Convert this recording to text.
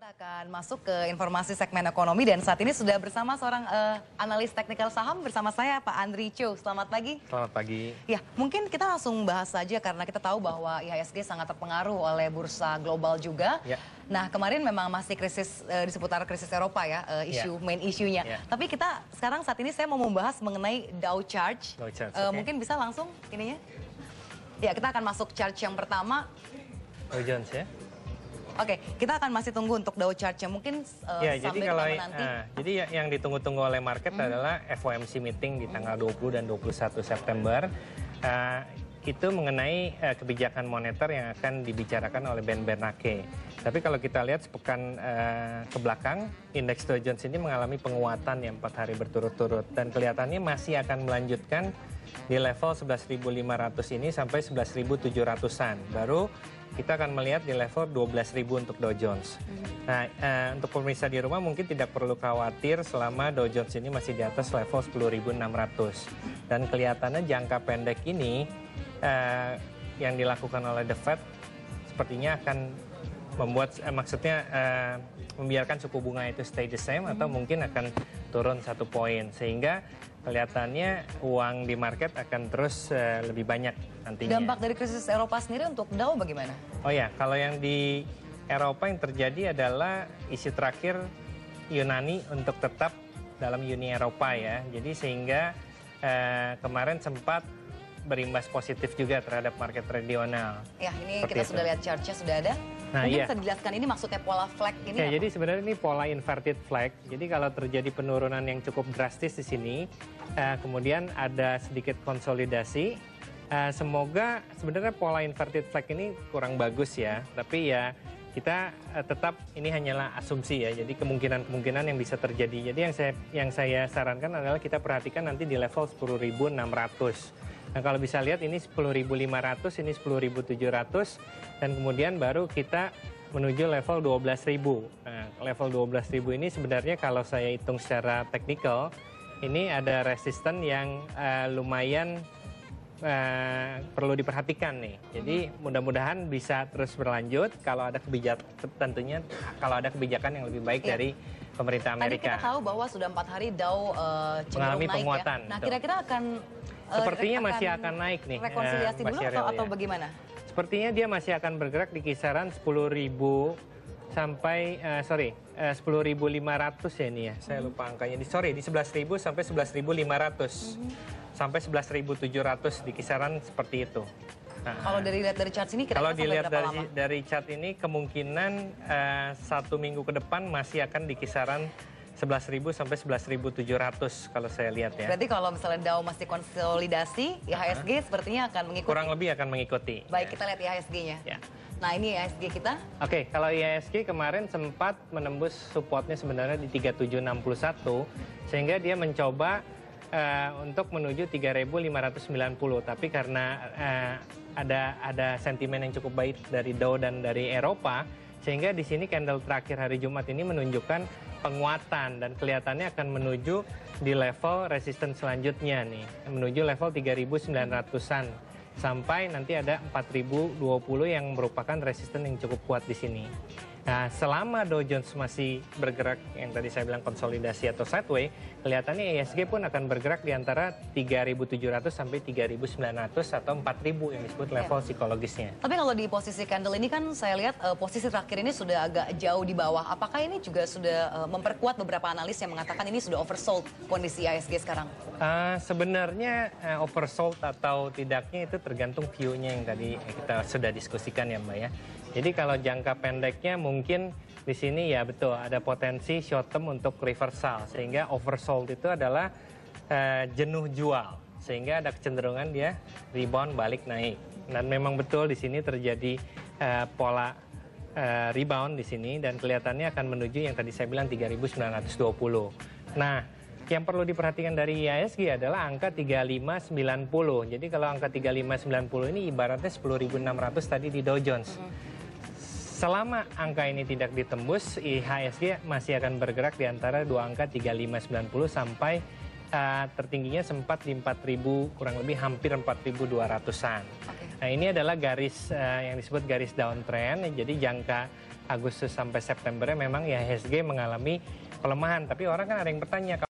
Kita akan masuk ke informasi segmen ekonomi dan saat ini sudah bersama seorang analis teknikal saham bersama saya Pak Andri Cho. Selamat pagi. Selamat pagi. Ya, mungkin kita langsung bahas saja karena kita tahu bahwa IHSG sangat terpengaruh oleh bursa global juga. Ya. Nah, kemarin memang masih krisis di seputar krisis Eropa ya, main isunya. Ya. Tapi kita sekarang saat ini saya mau membahas mengenai Dow Chart. Okay. Mungkin bisa langsung ininya. Ya, kita akan masuk chart yang pertama. Dow Jones ya. Oke, kita akan masih tunggu untuk Dow Chart-nya mungkin Ya, jadi sampai kalau nanti. jadi yang ditunggu-tunggu oleh market adalah FOMC meeting di tanggal 20 dan 21 September. Itu mengenai kebijakan moneter yang akan dibicarakan oleh Ben Bernanke. Tapi kalau kita lihat sepekan ke belakang, indeks Dow Jones ini mengalami penguatan yang 4 hari berturut-turut dan kelihatannya masih akan melanjutkan di level 11.500 ini sampai 11.700-an. Baru kita akan melihat di level 12.000 untuk Dow Jones. Nah, untuk pemirsa di rumah mungkin tidak perlu khawatir selama Dow Jones ini masih di atas level 10.600. Dan kelihatannya jangka pendek ini yang dilakukan oleh The Fed sepertinya akan membuat membiarkan suku bunga itu stay the same atau mungkin akan turun 1 poin sehingga kelihatannya uang di market akan terus lebih banyak nantinya. Dampak dari krisis Eropa sendiri untuk Dow bagaimana? Oh ya, kalau yang di Eropa yang terjadi adalah isu terakhir Yunani untuk tetap dalam Uni Eropa ya. Jadi sehingga kemarin sempat berimbas positif juga terhadap market regional. Ya, ini Seperti kita itu. sudah lihat chart-nya sudah ada. Nah, Mungkin iya. bisa dijelaskan ini maksudnya pola flag ini Ya, apa? jadi sebenarnya ini pola inverted flag. Jadi kalau terjadi penurunan yang cukup drastis di sini, kemudian ada sedikit konsolidasi. Semoga sebenarnya pola inverted flag ini kurang bagus ya. Tapi ya kita tetap ini hanyalah asumsi ya. Jadi kemungkinan-kemungkinan yang bisa terjadi. Jadi yang saya sarankan adalah kita perhatikan nanti di level 10.600. Nah, kalau bisa lihat ini 10.500, ini 10.700, dan kemudian baru kita menuju level 12.000. Nah, level 12.000 ini sebenarnya kalau saya hitung secara teknikal, ini ada resisten yang lumayan perlu diperhatikan nih. Jadi mudah-mudahan bisa terus berlanjut kalau ada kebijakan yang lebih baik dari pemerintah Amerika. Tadi kita tahu bahwa sudah 4 hari Dow cenderung Mengalami naik penguatan, ya. Nah, betul. kira-kira akan Sepertinya masih akan naik nih. rekonsiliasi Mbak dulu Sheryl, atau ya. bagaimana? Sepertinya dia masih akan bergerak di kisaran 10.000 sampai 10.500 ya ini ya. Saya lupa angkanya. Di 11.000 sampai 11.500. Sampai 11.700 di kisaran seperti itu. Nah, Kalau lihat dari chart ini kalau kira-kira sampai dilihat berapa lama? dari chart ini kemungkinan 1 minggu ke depan masih akan di kisaran 11.000 sampai 11.700 kalau saya lihat ya. Berarti kalau misalnya Dow masih konsolidasi, IHSG sepertinya akan mengikuti. Kurang lebih akan mengikuti. Baik, kita lihat IHSG-nya. Ya. Nah, ini IHSG kita. Oke, kalau IHSG kemarin sempat menembus supportnya sebenarnya di 3761, sehingga dia mencoba untuk menuju 3.590. Tapi karena ada sentimen yang cukup baik dari Dow dan dari Eropa, sehingga di sini candle terakhir hari Jumat ini menunjukkan penguatan dan kelihatannya akan menuju di level resisten selanjutnya nih, menuju level 3.900-an. Sampai nanti ada 4.020 yang merupakan resisten yang cukup kuat di sini. Nah, selama Dow Jones masih bergerak yang tadi saya bilang konsolidasi atau sideways, kelihatannya IHSG pun akan bergerak di antara 3.700 sampai 3.900 atau 4.000 yang disebut level psikologisnya. Tapi kalau di posisi candle ini kan saya lihat posisi terakhir ini sudah agak jauh di bawah. Apakah ini juga sudah memperkuat beberapa analis yang mengatakan ini sudah oversold kondisi IHSG sekarang? Sebenarnya oversold atau tidaknya itu tergantung view-nya yang tadi kita sudah diskusikan ya Mbak ya. Jadi kalau jangka pendeknya mungkin di sini ya betul ada potensi short term untuk reversal sehingga oversold itu adalah jenuh jual sehingga ada kecenderungan dia rebound balik naik. Dan memang betul di sini terjadi pola rebound di sini dan kelihatannya akan menuju yang tadi saya bilang 3.920. Nah, yang perlu diperhatikan dari IHSG adalah angka 3590. Jadi kalau angka 3590 ini ibaratnya 10.600 tadi di Dow Jones. Selama angka ini tidak ditembus, IHSG masih akan bergerak di antara dua angka 3590 sampai tertingginya sempat di 4.000, kurang lebih hampir 4.200-an. Okay. Nah, ini adalah garis yang disebut garis downtrend. Jadi jangka Agustus sampai Septembernya memang IHSG mengalami pelemahan. Tapi orang kan ada yang bertanya,